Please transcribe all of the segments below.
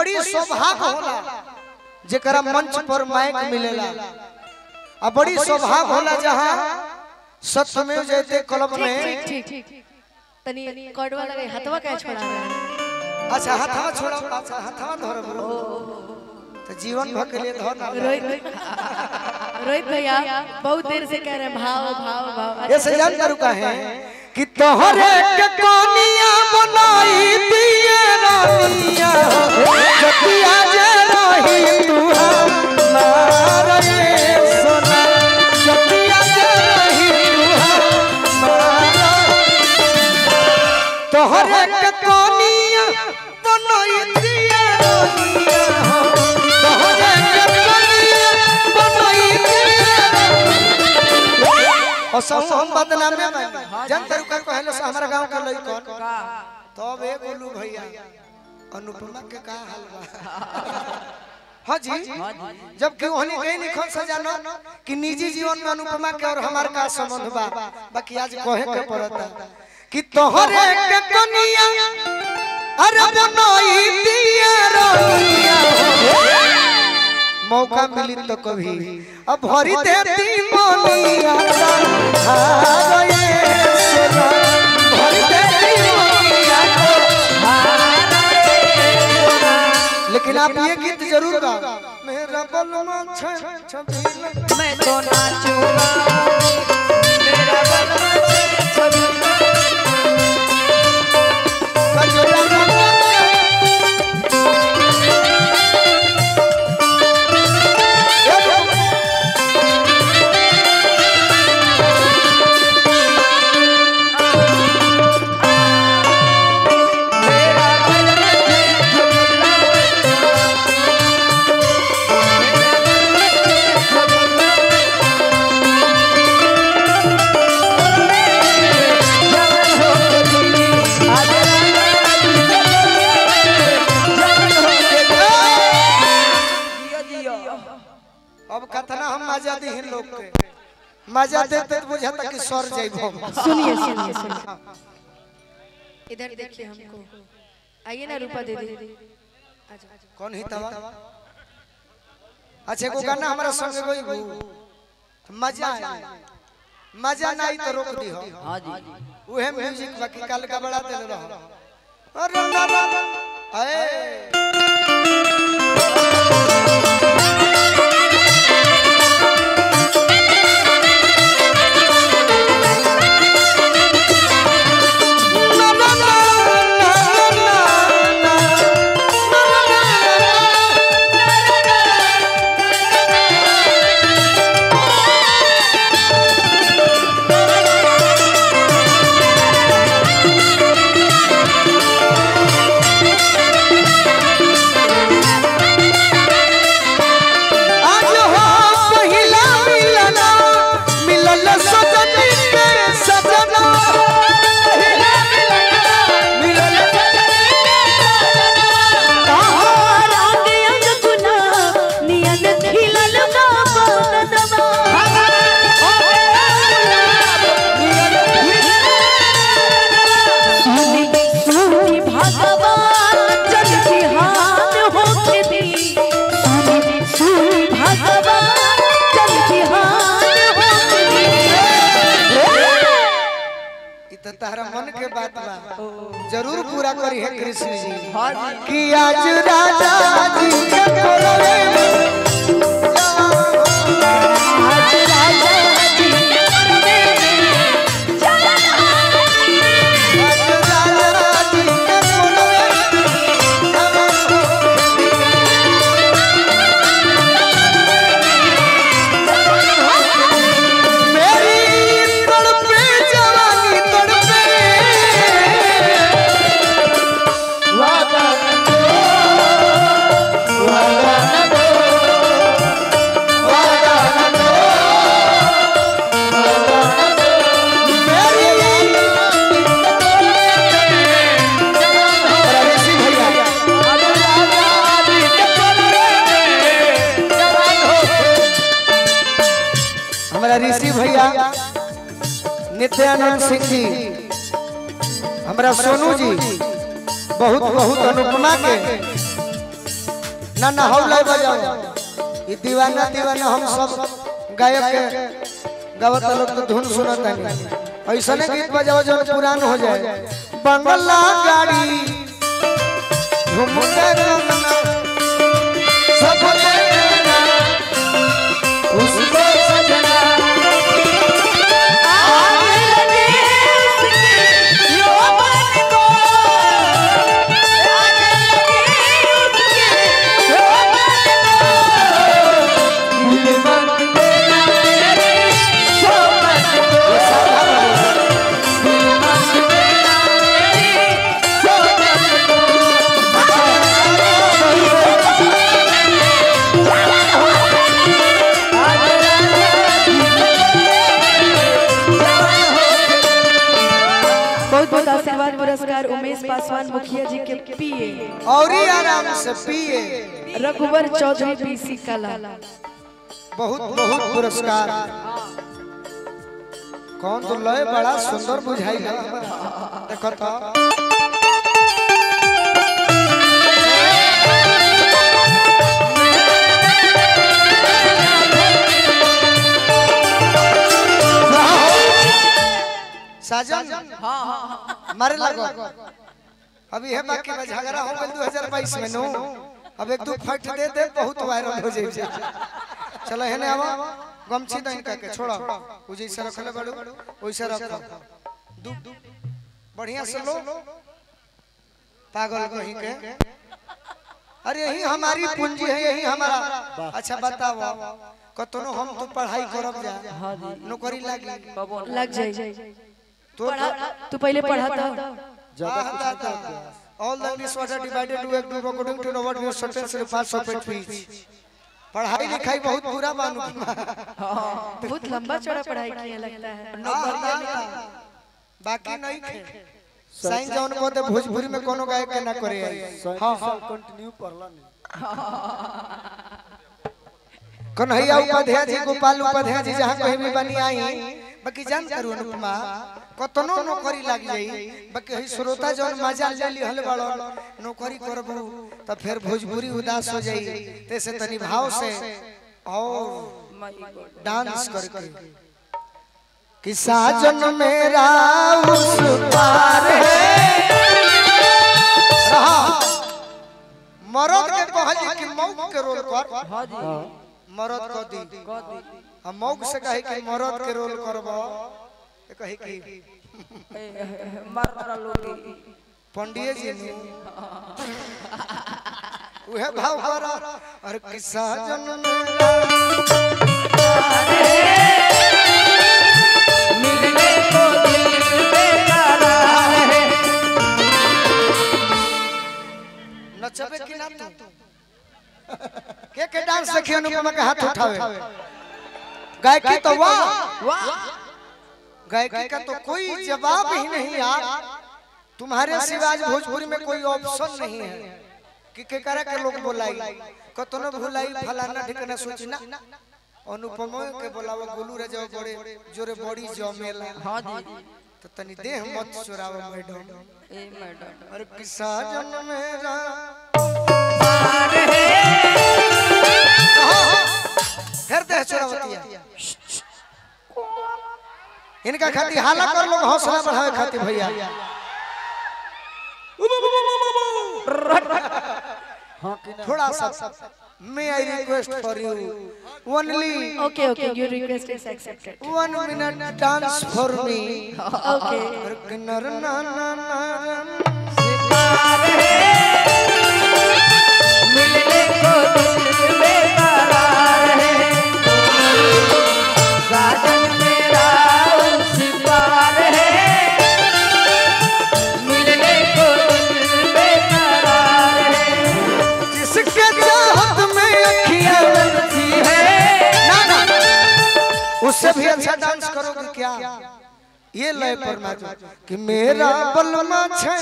बड़ी सौभाग्य होला जेकरा मंच पर माइक मिलेला आ बड़ी सौभाग्य होला जहां सत्यमेव जयते क्लब में तनी कड़वा लगे हथवा क्या छोड़ा रहा है। अच्छा हथवा छोड़ा अच्छा हथवा धर तो जीवन भर के लिए धर रोहित भैया बहुत देर से कह रहे हैं भाव भाव भाव। ये सजान का रुका है कि तोहरे के कोनिया बनाई दिए रानिया जतिया जे रही तू हमारे सोना जतिया जे रही तू हमारा तोहरे के कोनिया बनाई दिए रानिया तोहरे के कोनिया बनाई और सब हम बदनाम में जन तरुका कहले से हमरा गांव के लइकन तब ए बोलू भैया अनुपमा के का हाल बा हां जी जब कि ओहनी गई निखन से जानो कि निजी जीवन में अनुपमा के और हमार का संबंध बा बाकी आज कहे के पड़ता कि तोहरे के कनिया अरे बनई दिया रनिया मौका मिली तो कभी अब भरी देती मोनिया हारे सोना भरी देती मोनिया लेकिन आप ये गीत जरूर गाओ मेरा बलमा छबीला मैं तो नाचूंगा मेरा बलमा छबीला मजा देते तो बुझाता कि सर जाइबो। सुनिए सुनिए सुनिए इधर देखिए हमको आइए ना रूपा दे दे कौन ही तवा अच्छा को गाना हमारा संग गई मजा मजा नहीं तो रोक दी हो हां जी उहे म्यूजिक बाकी कल का बड़ा देले रहो अरे ए तारा मन के बात बा जरूर पूरा करी है कृष्ण जी कि आज राजा जी के कोलवे आज राजा जी के कोलवे ऋषि भैया नित्यानंद सिंह जी हमारा सोनू जी बहुत बहुत अनुपमा के ना ना हो ले बजाओ ये दीवाना दीवाना हम सब गायक के गावत लोग तो धुन सुनत है ऐसा ने गीत बजाओ जो पुरान हो जाए बंगला गाड़ी घूमते रंगना सब देखना उसको सजना आशीर्वाद पुरस्कार उमेश पासवान मुखिया जी के पीए और ही आराम से पिए रघुवर चौधरी पीसी कला बहुत बहुत पुरस्कार कौन तो लय बड़ा सुंदर बुझाई देखो तो साजन मारे लगो अभी है बाकी में झगड़ा हो गया 2022 में नो अब एक दो फट दे दे बहुत वायरल हो जाए चलो है ना आवा गमछी दइन का के छोड़ो उ जैसे रखले बड़ो वैसे रखो दू बढ़िया से लो पागल कहीं के अरे यही हमारी पूंजी है यही हमारा अच्छा बताओ कतनो हम तो पढ़ाई करब जा नौकरी लग जाए तू पहले पढ़ा था all the English water divided to a group according to what your sentence requires of it पढ़ाई लिखाई बहुत पूरा मानू बहुत लंबा चौड़ा पढ़ाई किया लगता है बाकी नहीं खे साइन जौन को दे भोजपुरी में कोनो गायक के ना करे हां कंटिन्यू पढ़ला नहीं कन्हैया उपाध्याय जी गोपाल उपाध्याय जी जहां कहीं भी बनी आई बाकी जान करू अनुपमा कतनो नौकरी लाग जाई बाकी ही श्रोता जौन मजा ले हल बड़ो नौकरी करबू त फिर भोजपुरी उदास हो जाई तैसे तनी भाव से और डांस करके कि साजन मेरा उस पार है रहा मरद के कहली कि मौक के रोल कर हां जी मरद को दी हम मौक से कहे कि मरद के रोल करबो कहे कि मरना लोगी पंडित जी ने वह भाव कर और किस्सा जन मिलने को दिल बेकरार है नचबे कि ना तू के डांस देखिए अनुपमा के हाथ उठावे गायकी तो वाह गायकी का तो कोई जवाब ही नहीं यार तुम्हारे सिवा भोजपुरी में कोई ऑप्शन नहीं है कि के करे के लोग बोलाई कतनो भुलाई फलाना ठिकाना सोची ना अनुपमा के बोलावा गोलू रे जाओ बड़े जोरे बड़ी जमेला हां जी तो तनी देह मत चुराओ मैडम ए मैडम अरे किस्सा जन मेरा पार है हृदय चुरावतिया इनका खाती हाला कर लोग हौसला बढ़ावे खाती भैया थोड़ा सा may I request for you only okay your request is accepted 1 minute dance for me okay नर ना ना सितार है मिलने को दिल बेकरार है साजन मेरा सितार है मिलने को दिल बेकरार है जिसके चाहत में अखियां बनती है ना उससे भी अच्छा डांस करोगे क्या ये लय पर नाचो कि मेरा बलमा छे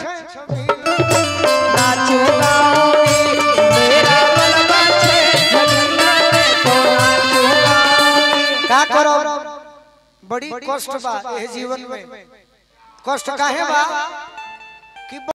नाचो गाओगी मेरा बलमा छे जगन्ना में तो नाचो गाओगी का करो बड़ी कष्ट बा ए जीवन में कष्ट काहे बा कि